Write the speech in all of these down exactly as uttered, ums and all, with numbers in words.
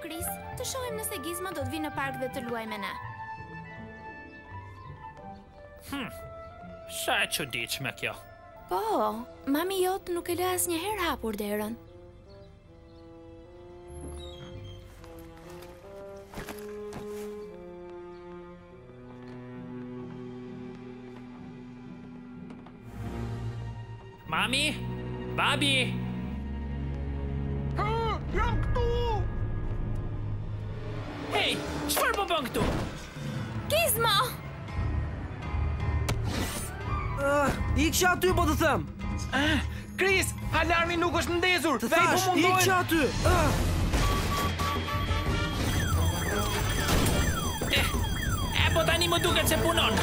Chris, të shohim nëse Gizmo do të vinë në park dhe të luajë me ne. Hm, sa e çuditshme kjo. Po, mami jot nuk e lë asnjëherë hapur derën. Mami? Babi? Ha, jam këtu! Hej, çfarë po bën këtu? Gizmo! Uh, I kësha aty, po të them. Ah, Chris, alarmi nuk është ndezur. Të thash, i kësha aty. Uh. Eh, e po tani më duket se punon.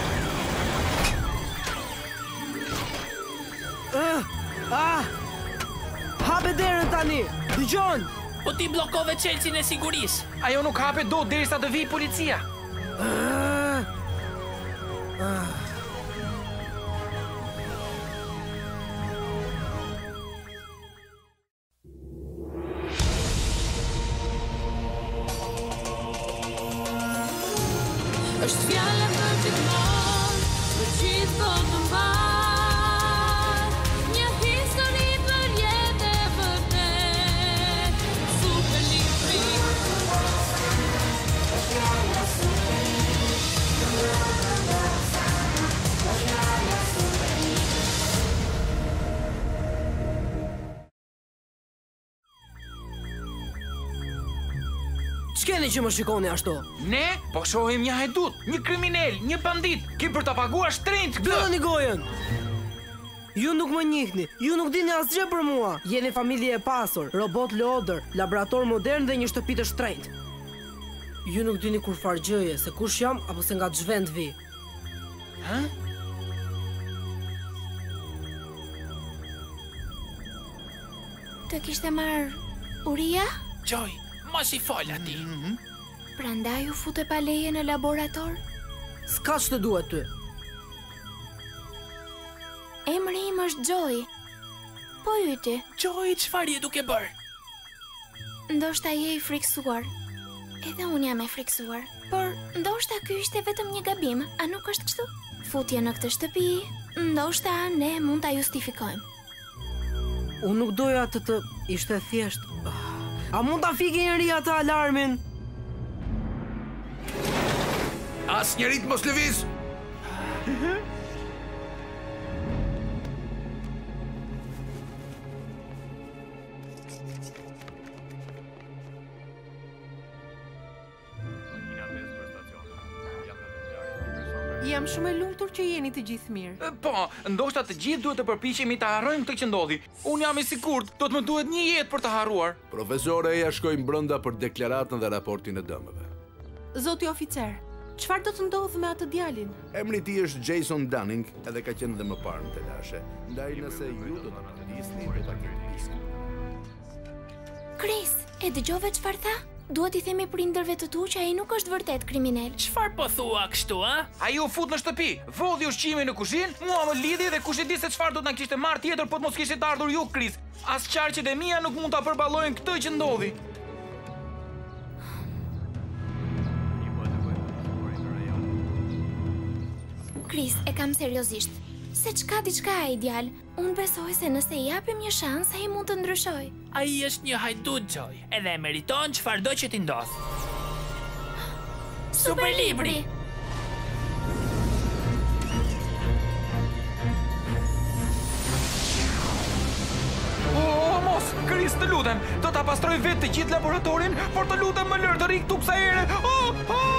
Uh, ah, hape derën tani, dëgjon. Po ti bllokove çelësin e sigurisë. Ajo nuk hape dot derisa të vijë policia. Uh, uh. Është fjala për gjithmonë, për gjithë botën mbar. Një histori për jetë e vërtet. Super libri. Ç'keni që më shikoni ashtu? Ne po shohim një hajdut, një kriminal, një bandit. Ki për ta paguar shtrenjtë këtë. Mbyllni gojen. Ju nuk më njihni, ju nuk dini asgjë për mua. Jeni familje e pasur, robot lodër, laborator modern dhe një shtëpi të shtrenjtë. Ju nuk dini kur farë gjëje, se kush jam apo se nga ç'vend vi. Ha? Të kishte marrë uria? Joy, mos i fol atij. Prandaj u fute pa leje në laborator? S'ka që të duhet ty. Emri im është Joy. Po yti, Joy, çfarë je duke bër? ndoshta je i friksuar. Edhe unë jam e friksuar. Por ndoshta ky ishte vetëm një gabim, a nuk është kështu? Futje në këtë shtëpi, ndoshta ne mund ta justifikojmë. Unë nuk doja të të ishte thjesht. A mund ta fikë njëri atë alarmin? As njerit mos lëviz! Jam shumë e lumtur që jeni të gjithë mirë. E, Po, ndoshta të gjithë duhet të përpiqemi ta harrojmë këtë që ndodhi. Unë jam i sigurt, do të më duhet një jetë për të harruar. Profesore eja shkojnë brenda për deklaratën dhe raportin e dëmeve. Zoti oficer, çfarë do të ndodhë me atë djalin? Emri i tij është Jason Dunning, edhe ka qenë dhe më parë në telashe. Ndaj nëse ju do të padisni, do ta keni risk. Chris, e dëgjove çfarë tha? Duhet i themi prindërve të tu që ai nuk është vërtet kriminal. Çfarë po thua kështu, a? Ai u fut në shtëpi, vodhi ushqimin në kuzhinë, mua më lidhi dhe kush e di se çfarë do të na kishte marrë tjetër po të mos kishte ardhur ju, Chris. As qarqet e mia nuk mund ta përballojnë këtë që ndodhi. Chris, e kam seriozisht. Se çka diçka ai djal, unë besoj se nëse i japim një shans, ai mund të ndryshojë. Ai është një hajdut, Joy, edhe e meriton çfarëdo që t'i ndodh. Super libri. Oh, mos, Chris, të lutem, do ta pastroj vetë të gjithë laboratorin, por të lutem më lër të rri këtu kësaj ere. Oh, oh!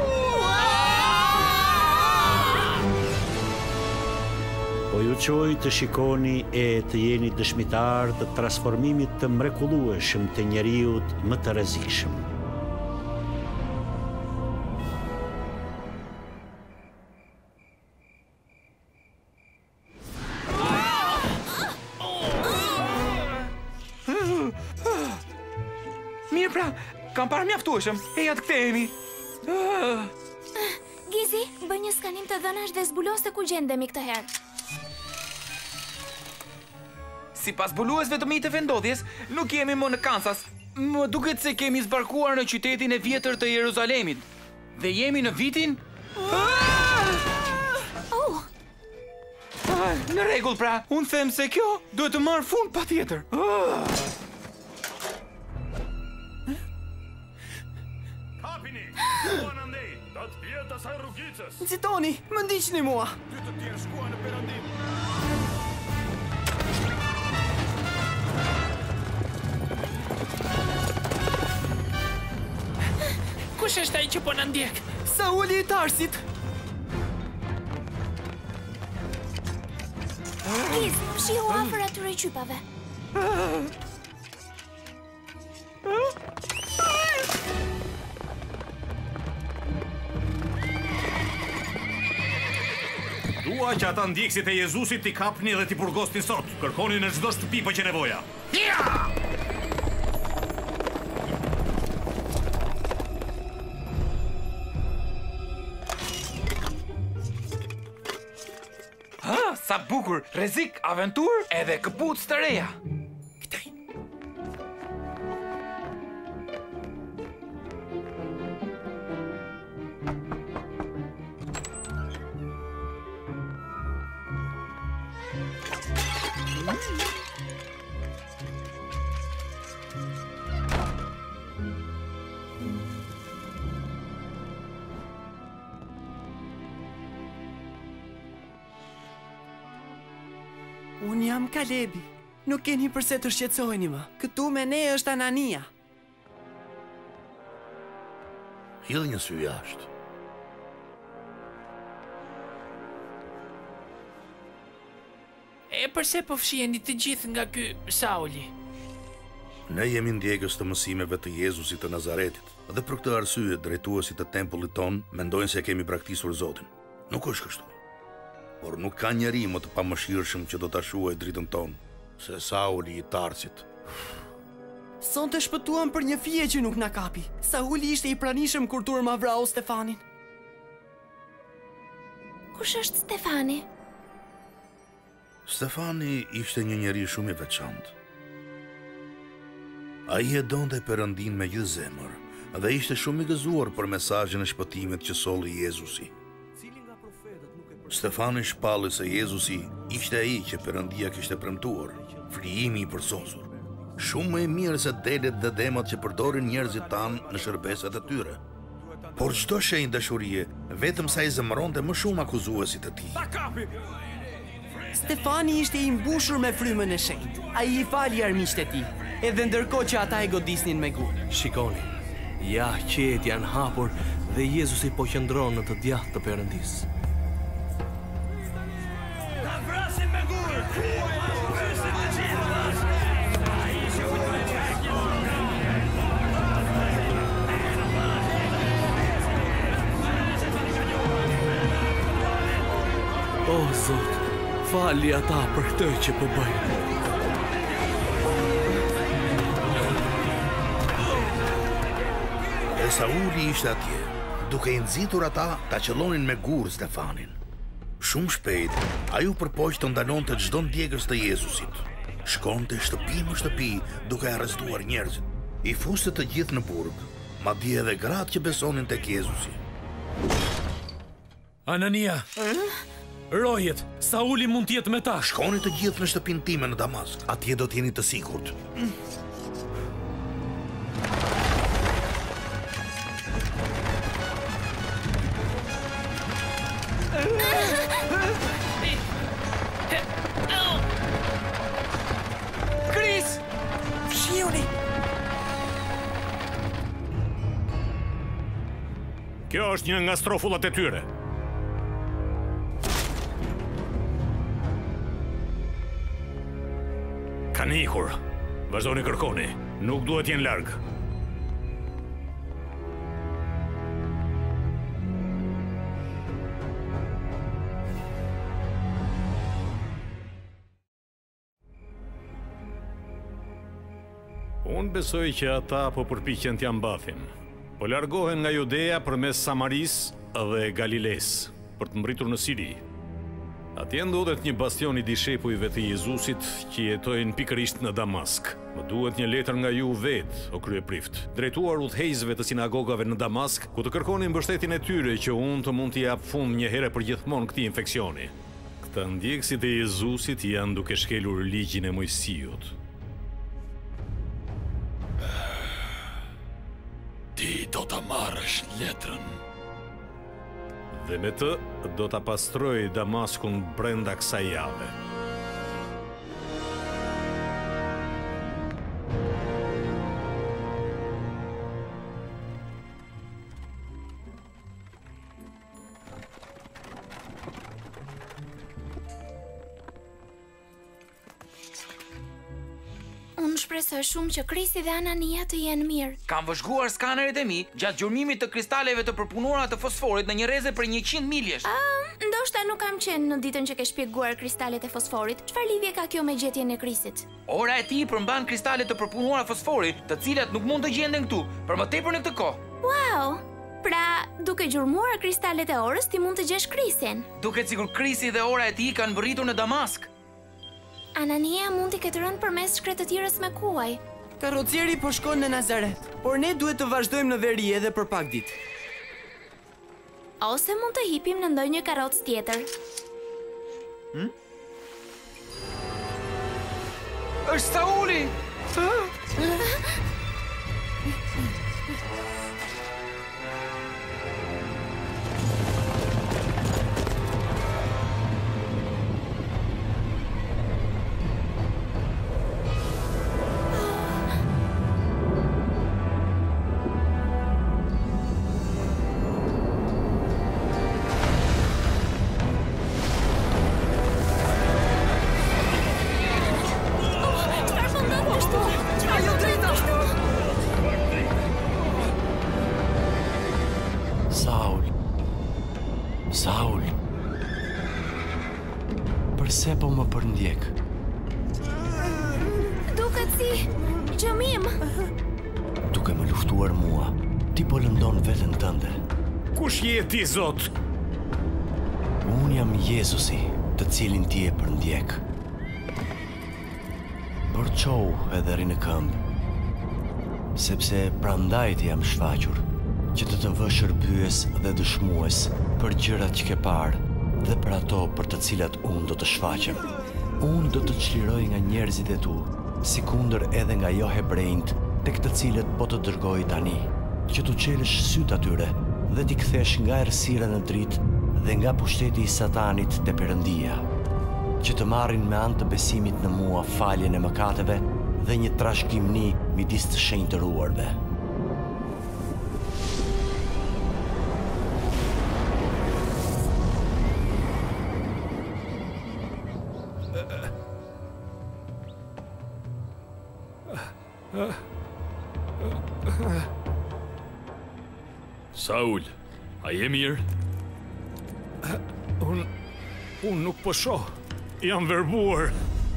Po ju qoj të shikoni e të jeni dëshmitar të transformimit të mrekullueshëm të njeriut më të rrezikshëm. Mirë pra, kam parë mjaftueshëm. Eja të kthehemi. Ah. Gizi, bëj një skanim të dhënash dhe zbulo se ku gjendemi këtë herë. Si pas buluesve të mi të vendodhjes, nuk jemi më në Kansas. Më duket se kemi zbarkuar në qytetin e vjetër të Jeruzalemit dhe jemi në vitin... Oh! Ah, në rregull pra, unë them se kjo duhet të marrë fund patjetër. Ah. Kapini, shkuan andej, ta të pjetë asaj rrugicës. Nxitoni, më ndiqni mua. Ty të tjerë shkuan në perandim. Kush është ai që po na ndjek? Sauli i Tarsit. Kis, fshihu afër atyre qypave. Dua që ata ndjekësit e Jezusit t'i kapni dhe t'i burgosni sot. Kërkoni në çdo shtëpi pa që nevoja. Ja! Ah, sa bukur, rrezik, aventurë edhe këpucë të reja. Këtej. Unë jam Kalebi. Nuk keni përse të shqetësoheni më. Këtu me ne është Anania. Hidh një sy jashtë. E përse po fshiheni të gjithë nga ky Sauli? Ne jemi ndjekës të mësimeve të Jezusit të Nazaretit, dhe për këtë arsye drejtuesit të tempullit ton mendojnë se kemi braktisur Zotin. Nuk është kështu. Por nuk ka njeri më të pamëshirshëm që do ta shuajë dritën tonë se Sauli i Tarsit. Son të shpëtuam për një fije që nuk na kapi. Sauli ishte i pranishëm kur turma vrau Stefanin. Kush është Stefani? Stefani ishte një njeri shumë i veçantë. Ai e donte Perëndin me gjithë zemër dhe ishte shumë i gëzuar për mesazhin e shpëtimit që solli Jezusi. Stefani shpalli se Jezusi ishte ai që Perëndia kishte premtuar, frijimi i përsosur. Shumë më i mirë se delet dhe demat që përdorin njerëzit tanë në shërbeset e tyre. Por çdo shenjë dashurie, vetëm sa i zemëronte më shumë akuzuesit e tij. Stefani ishte i mbushur me frymën e shenjtë. Ai i fali armiqtë e tij, edhe ndërkohë që ata e godisnin me gur. Shikoni, ja qetë janë hapur dhe Jezusi po qëndron në të djathtë të Perëndisë. O, Zot, fali ata për këtë që po bëjnë. E Sauli ishte atje, duke i nxitur ata ta qellonin me gur Stefanin. Shumë shpejt, ai u përpoq të ndalonte çdo ndjekës të Jezusit. Shkonte shtëpi më shtëpi duke arrestuar njerëzit. I fuste të gjithë në burg, madje edhe gratë që besonin tek Jezusi. Anania! Rojet, Sauli mund t'jetë me ta. Shkoni të gjithë në shtëpinë time në Damask. Atje do t'jeni të sigurt. Kris! Fshihuni! Kjo është një nga strofullat e tyre. Kanë ikur. Vazhdoni kërkoni. Nuk duhet jenë larg. Unë besoj që ata po përpiqen t'ja mbafin. Po largohen nga Judea përmes Samarisë dhe Galilesë për të mbritur në Siri. Atje ndodhet një bastion i dishepujve të Jezusit që jetojnë pikërisht në Damask. Më duhet një letër nga ju vetë, o kryeprift, drejtuar udhëheqësve të sinagogave në Damask, ku të kërkoni mbështetjen e tyre që unë të mund t'i jap fund një herë për gjithmonë këtij infeksioni. Këta ndjekësit e Jezusit janë duke shkelur ligjin e Mojsiut. Ti do ta marrësh letrën. Dhe me të do ta pastroj Damaskun brenda kësaj jave. Unë shpresoj shumë që Krisi dhe Anania të jenë mirë. Kam vëzhguar skanerit e mi gjatë gjurmimit të kristaleve të përpunuara të fosforit në një rreze për njëqind miljesh. Ah, ndoshta nuk kam qenë në ditën që ke shpjeguar kristalet e fosforit. Çfarë lidhje ka kjo me gjetjen e Krisit? Ora e tij përmban kristale të përpunuara fosforit, të cilat nuk mund të gjenden këtu për më tepër në këtë kohë. Wow! Pra, duke gjurmuar kristalet e orës, ti mund të gjesh Krisin. Duket sikur Krisi dhe ora e tij kanë mbërritur në Damask. Anania mund t'i ketë rënë përmes shkretëtirës me kuaj. Karrocieri po shkon në Nazaret, por ne duhet të vazhdojmë në veri edhe për pak ditë. Ose mund të hipim në ndonjë karrocë tjetër. Hm? Është Sauli! Saul, përse po më përndjek? Duket si gjëmim. Duke më luftuar mua, ti po lëndon veten tënde. Kush je ti, Zot? Unë jam Jezusi, të cilin ti e përndjek. Por qohu edhe ri në këmbë, sepse prandaj ti jam shfaqur, që të të vë shërbyes dhe dëshmues për gjërat që ke parë dhe për ato për të cilat unë do të shfaqem. Unë do të çliroj nga njerëzit e tu, sikundër edhe nga jo hebrejt, tek të cilët po të dërgoj tani, që tu qelësh syt atyre dhe t'i kthesh nga errësira në dritë dhe nga pushteti i Satanit te Perëndia, që të marrin me anë të besimit në mua faljen e mëkateve dhe një trashëgimni midis të shenjtëruarve. Saul, a je mirë? Unë... unë nuk po shoh. Jam verbuar.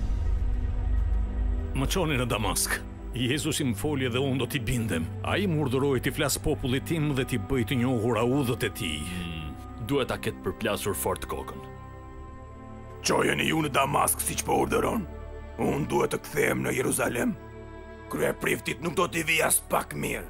Më çoni në Damask. Jezusi më foli dhe unë do t'i bindem. Ai më urdhëroi t'i flas popullit tim dhe t'i bëj të njohur udhët e tij. Hmm, duhet ta ketë përplasur fort kokën. Çojeni ju në Damask siç po urdhëron. Unë duhet të kthehem në Jeruzalem. Kryepriftit nuk do t'i vi as pak mirë.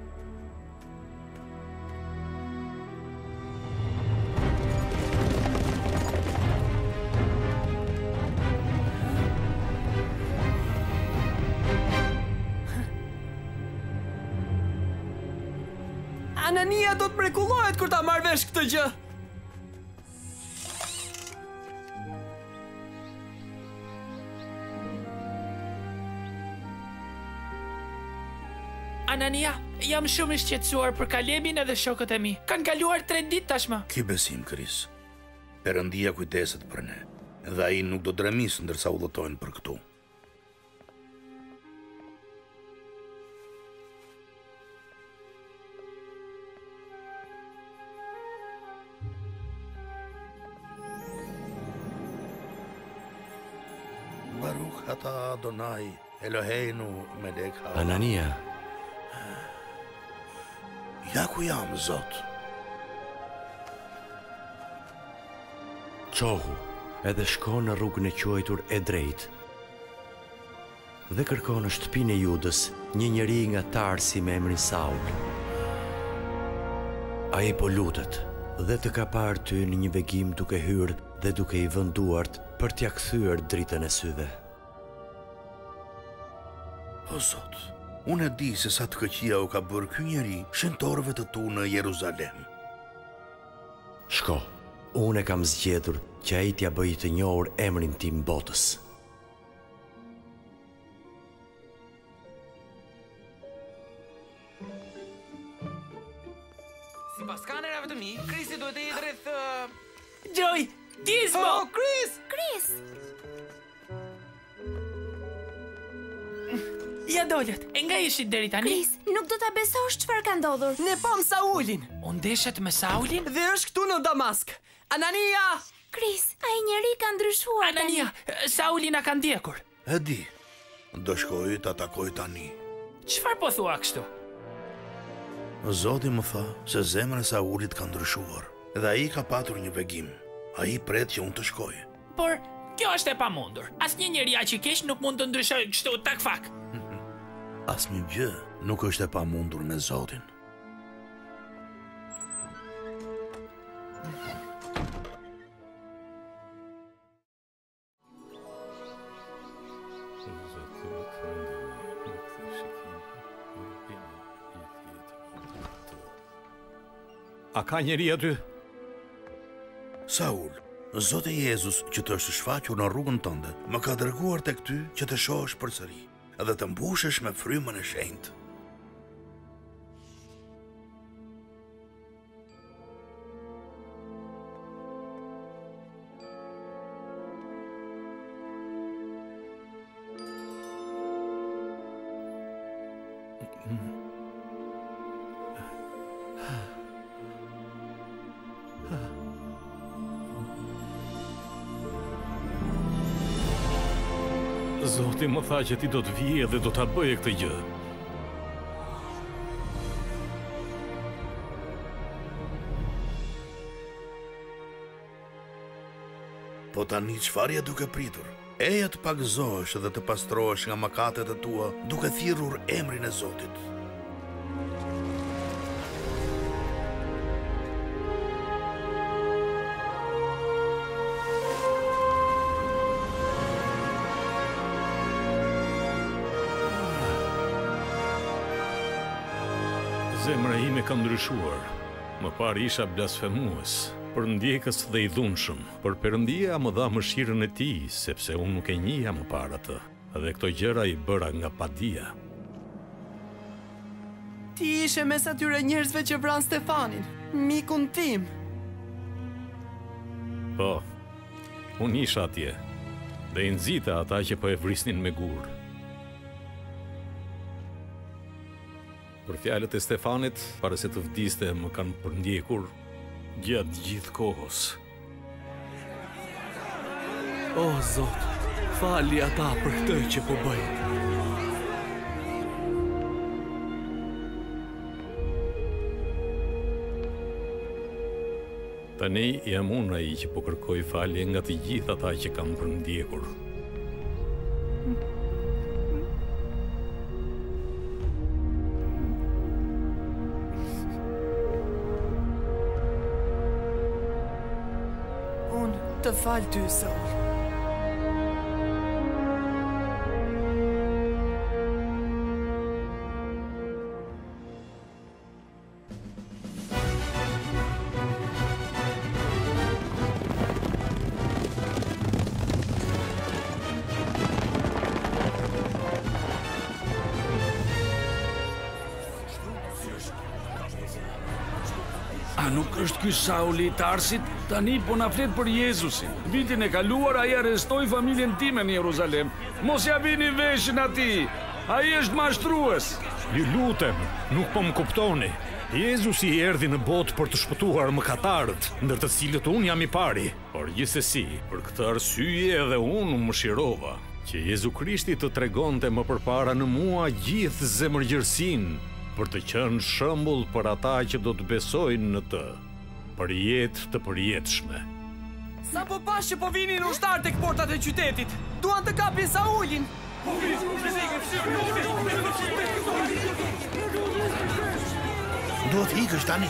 Anania do të mrekullohet kur ta marrë vesh këtë gjë. Anania, jam shumë i shqetësuar për Kalebin edhe shokët e mi. Kanë kaluar tre ditë tashmë. Ki besim, Kris. Perëndia kujdeset për ne, dhe ai nuk do dremis ndërsa udhëtojnë për këtu. Baruch ata Adonai, Eloheinu melek ha. Anania. Ja ku jam, Zot. Qohu, edhe shko në rrugën e quajtur e drejtë. dhe kërkon në shtëpinë e Judës një njeri nga Tarsi me emrin Saul. Ai po lutet dhe të ka parë ty në një vegim duke hyrë dhe duke i vënë duart për t'ia kthyer dritën e syve. O Zot, unë e di se sa të këqia u ka bërë ky njeri shentorëve të tu në Jeruzalem. Shko, unë e kam zgjedhur që ai t'ja bëj të njohur emrin tim botës. Sipas kamerave të mi, Krisi duhet të jetë rreth uh... Gjoj, Gizmo! Oh, Chris! Chris! Ja dollet, e nga ishit deri tani? Chris, nuk do ta besosh çfarë ka ndodhur. Ne pam Saulin. Unë deshet me Saulin? Dhe është këtu në Damask. Anania! Chris, ai njeri ka ndryshuar. Anania, Sauli na ka ndjekur. E di, do shkoj të atakoj tani. Çfarë po thua kështu? Zoti më tha se zemra e Saulit ka ndryshuar dhe ai ka patur një vegim. Ai pret që unë të shkoj. Por kjo është e pamundur. Asnjë njeri aq i keq nuk mund të ndryshojë kështu tak fak. Asnjë gjë nuk është e pamundur me Zotin. A ka njeri aty? Saul, Zoti Jezus që të është shfaqur në rrugën tënde, më ka dërguar tek ty që të shohësh përsëri dhe të mbushesh me frymën e shenjtë. Zoti më tha që ti do të vije dhe do ta bëje këtë gjë. Po tani çfarë je duke pritur? Eja të pagëzohesh dhe të pastrohesh nga mëkatet e tua duke thirrur emrin e Zotit. Zemra ime ka ndryshuar. Më parë isha blasfemues, për ndjekës dhe i dhunshëm, por Perëndia më dha mëshirën e tij, sepse unë nuk e njihja më parë atë, dhe këto gjëra i bëra nga padia. Ti ishe mes atyre njerëzve që vran Stefanin, mikun tim. Po, unë isha atje, dhe i nxita ata që po e vrisnin me gur. Për fjalët e Stefanit, para se të vdiste, më kanë përndjekur gjatë gjithë kohës. O, Zot, fali ata për këtë që po bëjnë. Tani jam unë ai që po kërkoj falje nga të gjithë ata që kanë përndjekur. Të falë ty, Saul. A nuk është ky Sauli i Tarsit? Tani po na flet për Jezusin. Vitin e kaluar ai arrestoi familjen time në Jeruzalem. Mos ja vini veshin atij. Ai është mashtrues. Ju lutem, nuk po më kuptoni. Jezusi erdhi në botë për të shpëtuar mëkatarët, ndër të cilët unë jam i pari. Por gjithsesi, për këtë arsye edhe unë më mëshirova, që Jezu Krishti të tregonte më përpara në mua gjithë zemërgjërsinë, për të qenë shembull për ata që do të besojnë në të, për jetë të përjetshme. Sa po pash që po vinin ushtar tek portat e qytetit, duan të kapin Saulin. Duhet ikësh tani.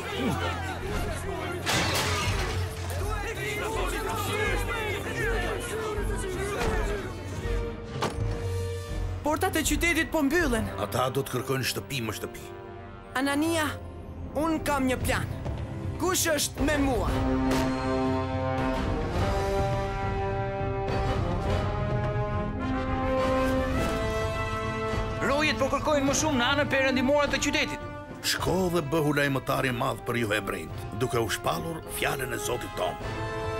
Portat e qytetit po mbyllen. Ata do të kërkojnë shtëpi më shtëpi. Anania, unë kam një plan. Kush është me mua? Rojet po kërkojnë më shumë në anën perëndimore të qytetit. Shko dhe bëhu lajmëtari madh për ju hebrejt, duke u shpallur fjalën e Zotit tonë.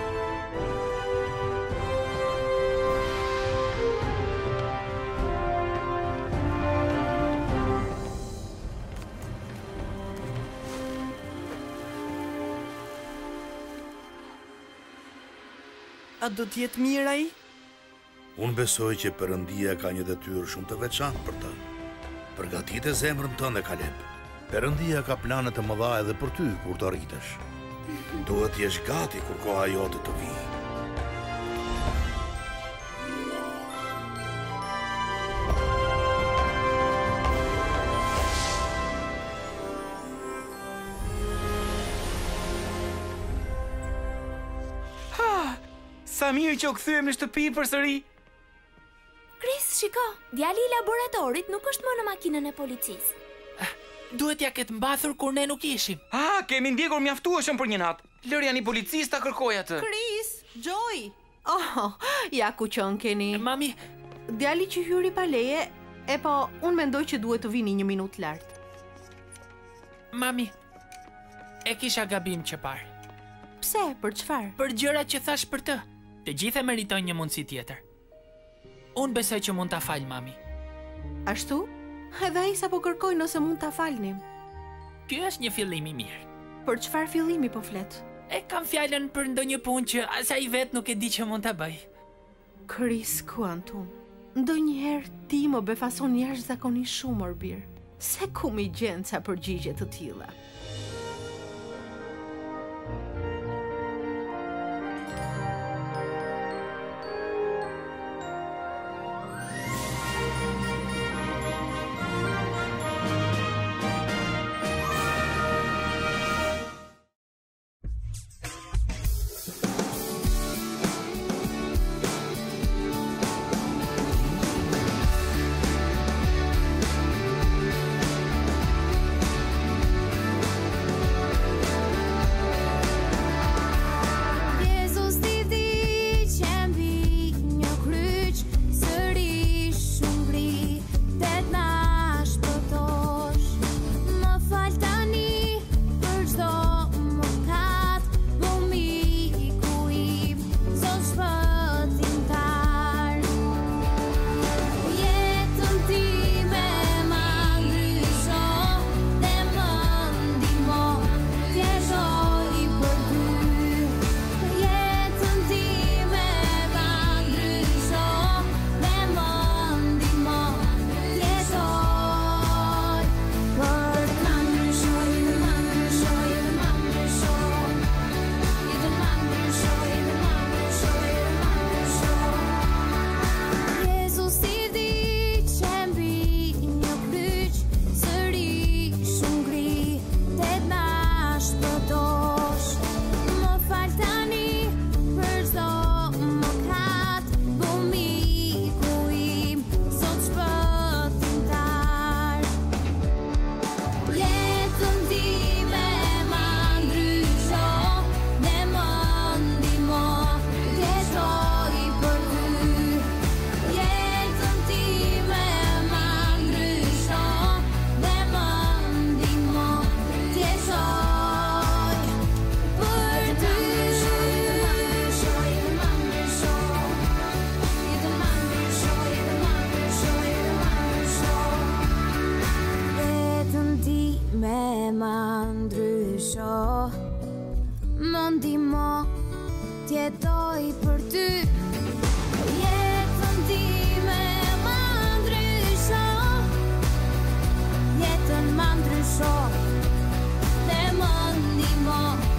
A do t'jetë mirë ai? Unë besoj që Perëndia ka një detyrë shumë të veçantë për të. Përgatitë zemrën tënde, Kaleb. Perëndia ka plane të mëdha edhe për ty kur të rritesh. Duhet të jesh gati kur koha jote të vijë. Sa mirë që u kthyem në shtëpi përsëri. Chris, shiko, djali i laboratorit nuk është më në makinën e policisë. Duhet ja ketë mbathur kur ne nuk ishim. Ah, kemi ndjekur mjaftueshëm për një natë. Lërja një policisë ta kërkoj atë. Chris, Joy. Oh, ja ku qën keni. Mami, djali që hyri pa leje, e po, unë mendoj që duhet të vini një minutë lart. Mami, e kisha gabim që parë. Pse, për çfarë? Për gjërat që thash për të. Të gjithë meritojnë një mundësi tjetër. Unë besoj që mund ta fal, mami. Ashtu? Edhe ai sapo kërkoj nëse mund ta falnim. Ky është një fillim i mirë. Për çfarë fillimi po flet? E kam fjalën për ndonjë punë që as ai vet nuk e di që mund ta bëj. Chris Quantum, ndonjëherë ti më befason jashtëzakonisht shumë orbir. Se ku mi gjen ca përgjigje të tilla? Tjetoj për ty. Jetën time ma ndrysho, jetën ma ndrysho, dhe më ndihmo.